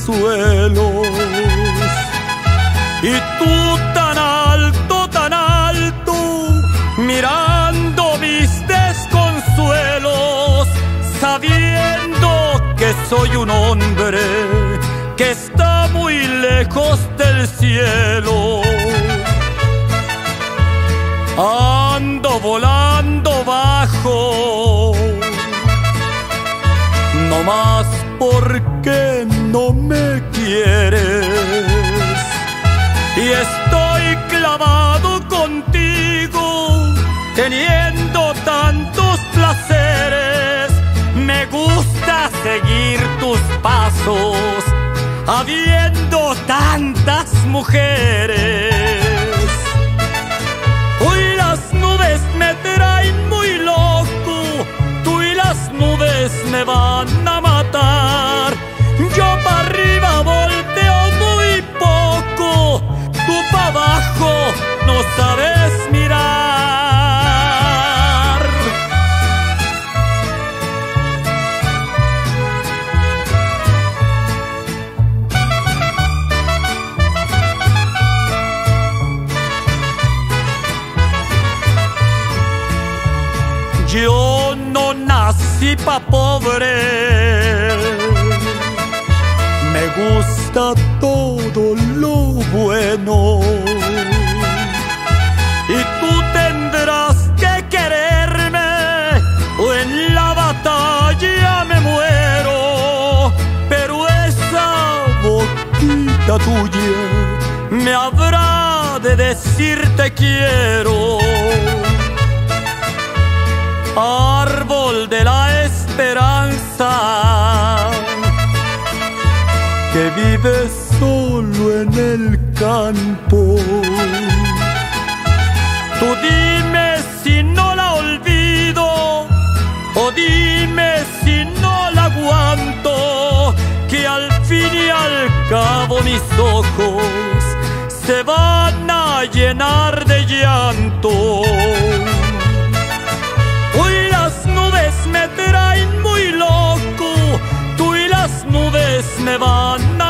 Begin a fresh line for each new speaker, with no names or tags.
consuelos. Y tú tan alto, mirando mis desconsuelos, sabiendo que soy un hombre que está muy lejos del cielo. Ando volando bajo, no más porque no me quieres. Y estoy clavado contigo, teniendo tantos placeres. Me gusta seguir tus pasos, habiendo tantas mujeres. Hoy las nubes me traen muy loco, tú y las nubes me van a matar. Yo para arriba volteo muy poco, tú para abajo no sabes mirar. Yo no nací pa' pobre, me gusta todo lo bueno. Y tú tendrás que quererme o en la batalla me muero. Pero esa boquita tuya me habrá de decir te quiero. Árbol de la esperanza, que vive solo en el campo. Tú dime si no la olvido, o dime si no la aguanto, que al fin y al cabo mis ojos se van a llenar de llanto. Hoy las nubes me traen muy loco, tú y las nubes me van a